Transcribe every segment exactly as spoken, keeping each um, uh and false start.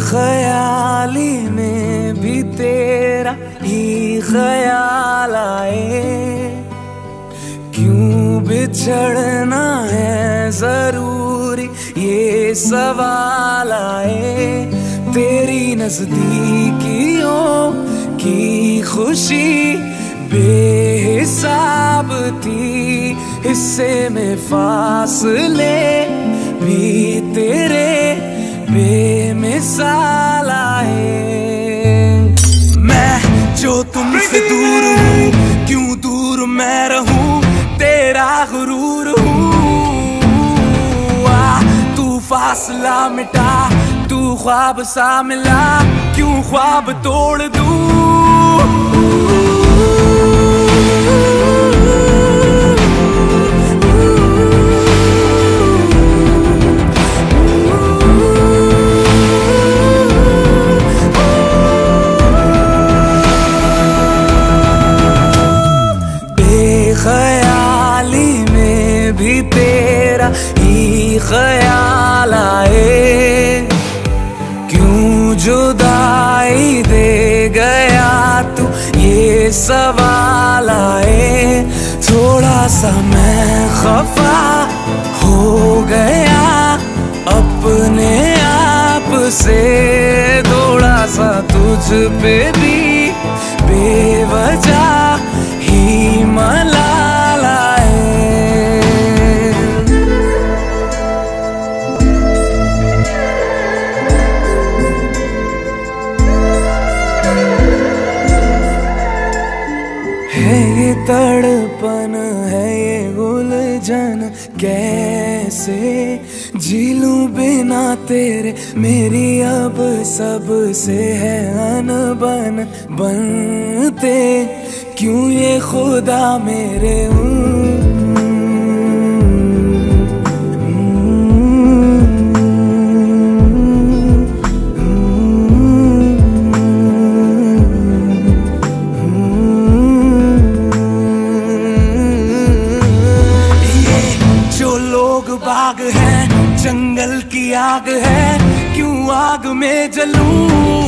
बेख्याली में भी तेरा ही ख्याल आए, क्यों बिछड़ना है जरूरी ये सवाल आए। तेरी नजदीकियों की खुशी बेहिसाब थी, हिस्से में फासले भी तेरे बेमिसाल आए। मैं जो तुमसे दूर हूँ, क्यों दूर मैं रहूं, तेरा गुरूर हूँ। आ तू फासला मिटा, तू ख्वाब सा मिला, क्यों ख्वाब तोड़ दूं। बेख्याली में भी तेरा ही ख्याल आए, क्यों जुदाई दे गया तू ये सवाल आए। थोड़ा सा मैं खफा हो गया अपने आप से, थोड़ा सा तुझ पे भी बेवजह ही मलाल आए। है ये तड़पन, है ये उलझन, कैसे जी लूं बिना तेरे। मेरी अब सब से है अनबन, बनते क्यों ये खुदा मेरे। बाग है जंगल की आग है, क्यों आग में जलूं।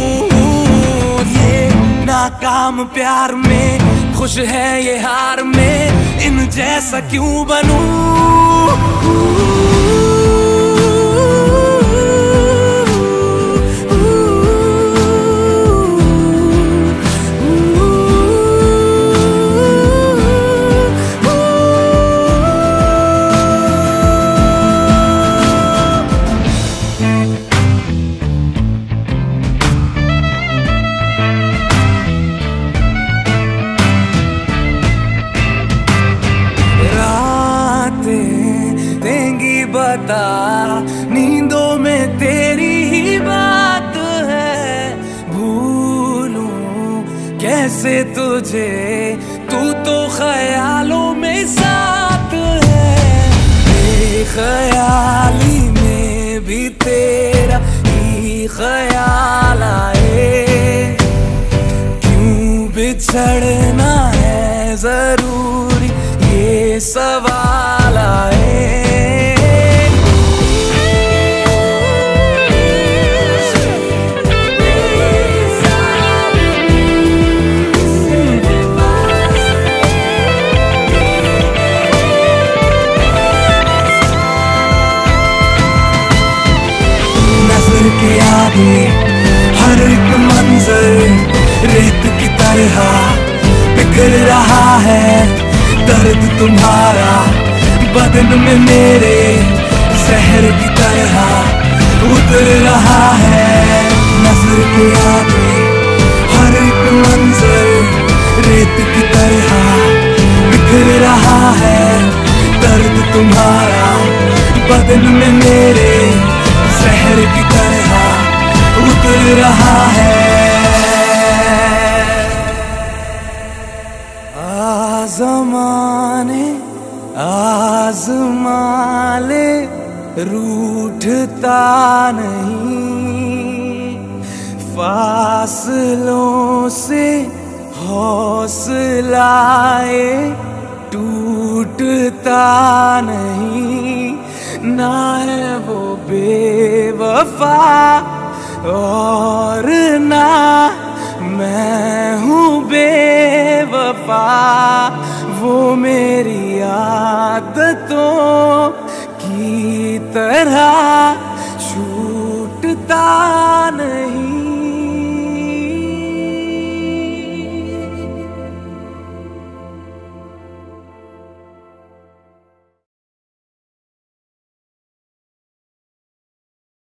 ये नाकाम प्यार में खुश है ये हार में, इन जैसा क्यों बनूं। बता नींदों में तेरी ही बात है, भूलूं कैसे तुझे, तू तो ख्यालों में साथ है। बेख्याली में भी तेरा ही ख्याल आए, क्यों बिछड़ना है जरूरी ये सवाल आए। के आगे हर एक मंजर रेत की तरह बिखर रहा है, दर्द तुम्हारा बदन में मेरे जहर की तरह उतर रहा है। नजर के आगे हर एक मंजर रेत की तरह बिखर रहा है, दर्द तुम्हारा बदन में मेरे शहर की तरह उतर रहा है। आज़माने आज़माले रूठता नहीं, फासलों से हौसलाए टूटता नहीं। ना है वो बेवफा और ना मैं हूँ बेवफा, वो मेरी आदतों की तरह छूटता नहीं।